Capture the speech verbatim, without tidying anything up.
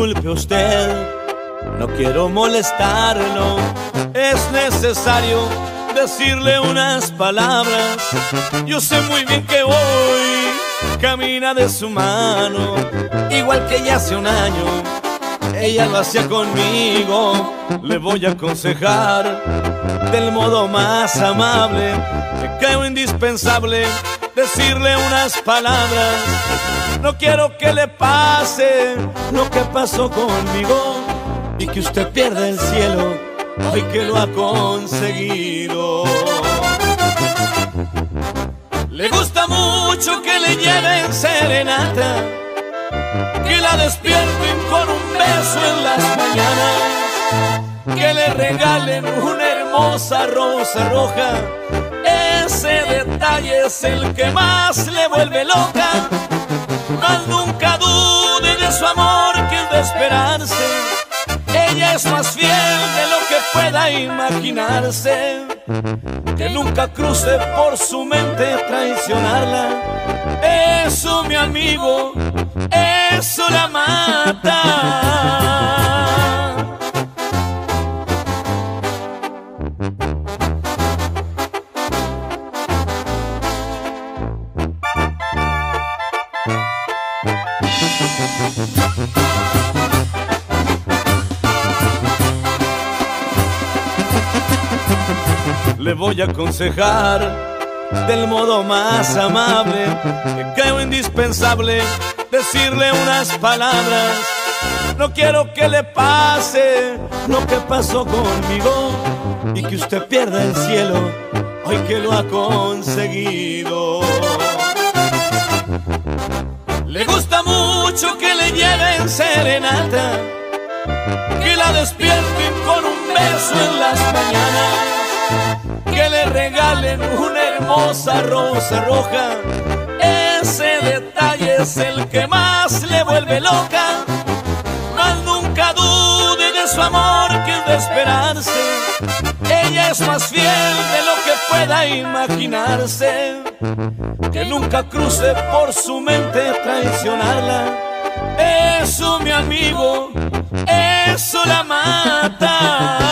disculpe usted, no quiero molestarlo. Es necesario decirle unas palabras. Yo sé muy bien que hoy camina de su mano, igual que ya hace un año ella lo hacía conmigo. Le voy a aconsejar del modo más amable. Me creo indispensable decirle unas palabras. No quiero que le pase lo que pasó conmigo y que usted pierda el cielo hoy que lo ha conseguido. Le gusta mucho que le lleven serenata, que la despierten con un beso en las mañanas, que le regalen una hermosa rosa roja. Ese detalle es el que más le vuelve loca. Mas nunca dude de su amor, que es de esperarse. Ella es más fiel de lo que pueda imaginarse. Que nunca cruce por su mente traicionarla. Eso, mi amigo, eso la mata. Le voy a aconsejar del modo más amable, que creo indispensable decirle unas palabras. No quiero que le pase lo que pasó conmigo y que usted pierda el cielo hoy que lo ha conseguido. Le gusta mucho que le lleven serenata, que la despierten con un beso en las mañanas, que le regalen una hermosa rosa roja. Ese detalle es el que más le vuelve loca. Mas nunca dude de su amor, que es de esperarse. Ella es más fiel de lo que pueda imaginarse. Que nunca cruce por su mente traicionarla. Eso, mi amigo, eso la mata.